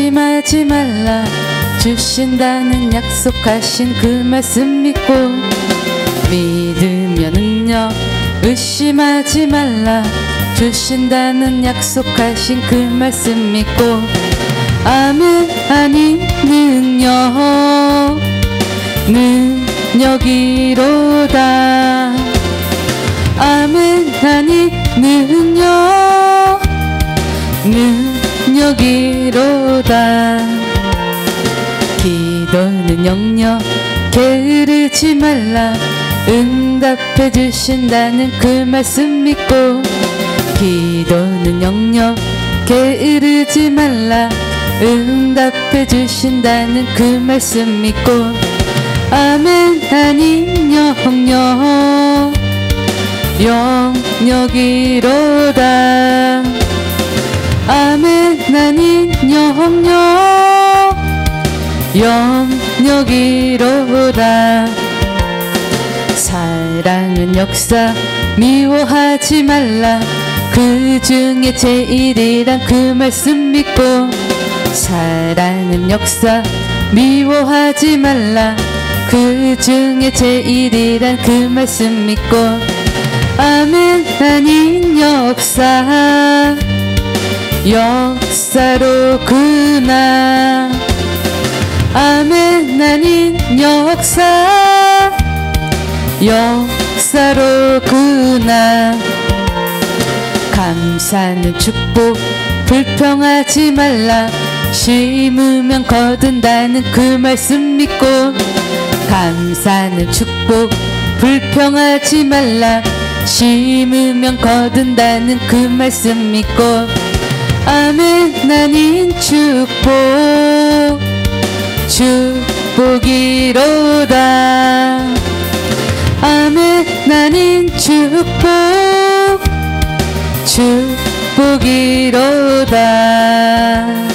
의심하지 말라 주신다는 약속하신 그 말씀 믿고 믿으면은요 의심하지 말라 주신다는 약속하신 그 말씀 믿고 아멘 아니 능력이로다 아멘 아니 능력이로다 기도는 영영 게으르지 말라 응답해 주신다는 그 말씀 믿고 기도는 영영 게으르지 말라 응답해 주신다는 그 말씀 믿고 아멘 아닌 영역이로다 아멘 아닌 영역이로다 사랑은 역사 미워하지 말라 그 중에 제일이란 그 말씀 믿고 사랑은 역사 미워하지 말라 그 중에 제일이란 그 말씀 믿고 아멘 아닌 역사로구나 아멘 아닌 역사로구나 감사는 축복 불평하지 말라 심으면 거둔다는 그 말씀 믿고 감사는 축복 불평하지 말라 심으면 거둔다는 그 말씀 믿고 아멘 아닌 축복이로다 아멘 아닌 축복이로다